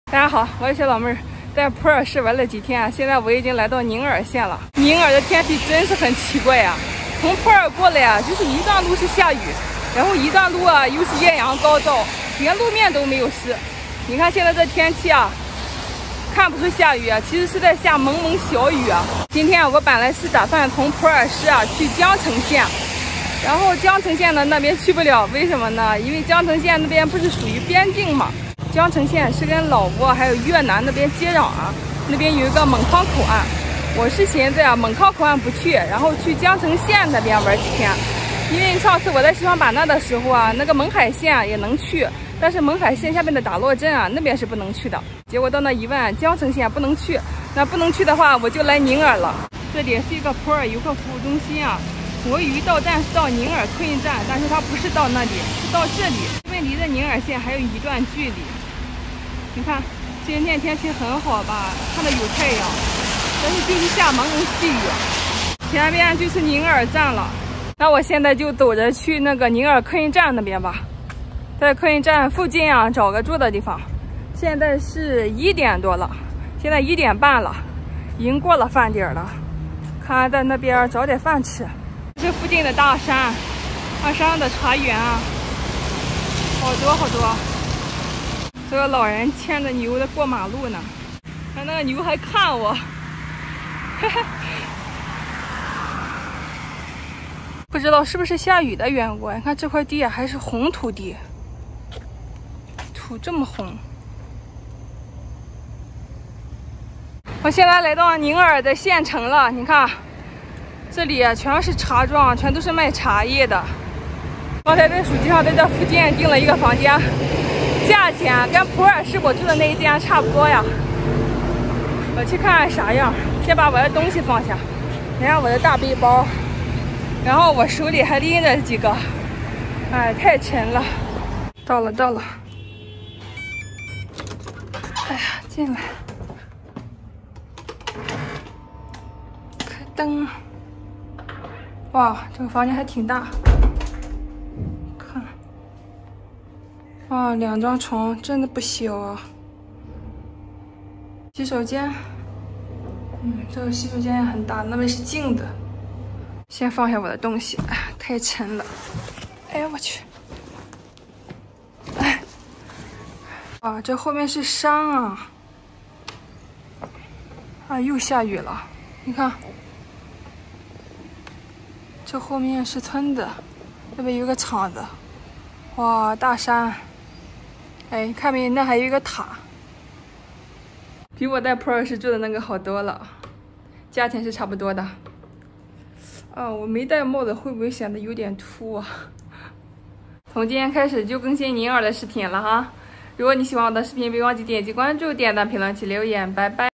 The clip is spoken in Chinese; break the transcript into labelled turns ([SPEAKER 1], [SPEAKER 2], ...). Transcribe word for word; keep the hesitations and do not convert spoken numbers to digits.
[SPEAKER 1] 大家好，我是小老妹儿，在普洱市玩了几天啊，现在我已经来到宁洱县了。宁洱的天气真是很奇怪啊，从普洱过来啊，就是一段路是下雨，然后一段路啊又是艳阳高照，连路面都没有湿。你看现在这天气啊，看不出下雨啊，其实是在下蒙蒙小雨啊。今天啊，我本来是打算从普洱市啊去江城县。 然后江城县呢那边去不了，为什么呢？因为江城县那边不是属于边境嘛，江城县是跟老挝还有越南那边接壤啊，那边有一个勐康口岸。我是寻思呀，勐康口岸不去，然后去江城县那边玩几天。因为上次我在西双版纳的时候啊，那个勐海县也能去，但是勐海县下面的打洛镇啊，那边是不能去的。结果到那一问，江城县不能去，那不能去的话，我就来宁洱了。这里是一个普洱游客服务中心啊。 我以为到站是到宁洱客运站，但是它不是到那里，是到这里，因为离着宁洱县还有一段距离。你看，今天天气很好吧？看到有太阳，但是就是下蒙蒙细雨。前面就是宁洱站了，那我现在就走着去那个宁洱客运站那边吧，在客运站附近啊找个住的地方。现在是一点多了，现在一点半了，已经过了饭点了，看在那边找点饭吃。 这附近的大山，大山的茶园啊，好多好多。这个老人牵着牛在过马路呢，看那个牛还看我，不知道是不是下雨的缘故。你看这块地还是红土地，土这么红。我现在来到宁洱的县城了，你看。 这里啊，全是茶庄，全都是卖茶叶的。刚才在手机上在这附近订了一个房间，价钱跟普洱市我住的那一间差不多呀。我去看看啥样，先把我的东西放下，你看我的大背包，然后我手里还拎着几个，哎，太沉了。到了，到了。哎呀，进来，开灯。 哇，这个房间还挺大，看，哇，两张床真的不小啊。洗手间，嗯，这个洗手间也很大，那边是镜子。先放下我的东西，哎，太沉了。哎，我去，哎，哇，这后面是山啊，啊，又下雨了，你看。 这后面是村子，那边有个厂子，哇，大山，哎，看没？那还有一个塔，比我在普洱市住的那个好多了，价钱是差不多的。啊，我没戴帽子，会不会显得有点秃啊？从今天开始就更新宁洱的视频了哈，如果你喜欢我的视频，别忘记点击关注、点赞、评论、及留言，拜拜。